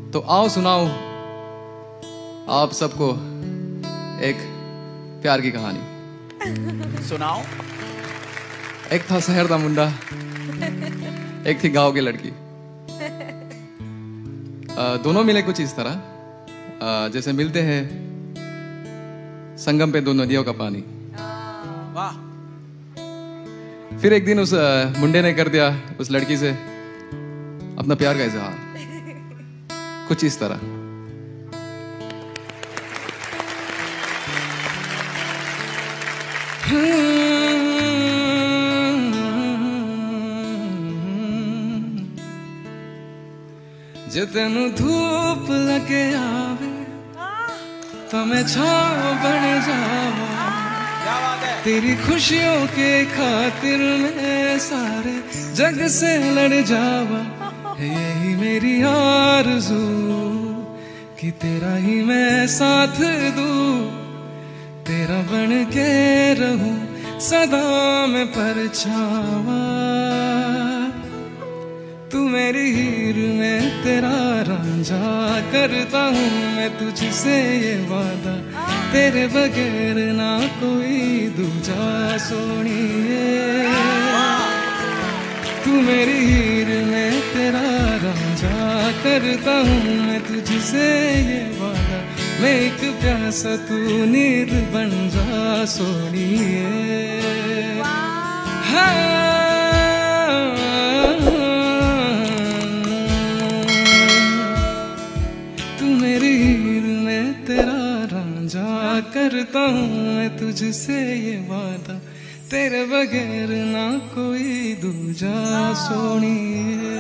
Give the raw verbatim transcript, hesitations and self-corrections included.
तो आओ सुनाओ आप सबको एक प्यार की कहानी। सुनाओ। एक था शहर दा मुंडा, एक थी गांव की लड़की। आ, दोनों मिले कुछ इस तरह, आ, जैसे मिलते हैं संगम पे दो नदियों का पानी। वाह। फिर एक दिन उस मुंडे ने कर दिया उस लड़की से अपना प्यार का इजहार, कुछ इस तरह। जे तेनू धूप लगे आवे तो मैं छाव बन जावा, तेरी खुशियों के खातिर मैं सारे जग से लड़ जावा। यही मेरी आरज़ू कि तेरा ही मैं साथ दूं, तेरा बन के रहूं सदा मैं परछावा। तू मेरी हीर में तेरा रांझा, करता हूँ मैं तुझसे ये वादा, तेरे बगैर ना कोई दूजा सोनिए। तू मेरी हीर में तेरा रांझा, करता हूँ मैं तुझसे ये वादा, मैं एक प्यासा तू नींद बन जा सोनिए। हाँ करता हूँ मैं तुझसे ये वादा, तेरे बगैर ना कोई दूजा सोनिए।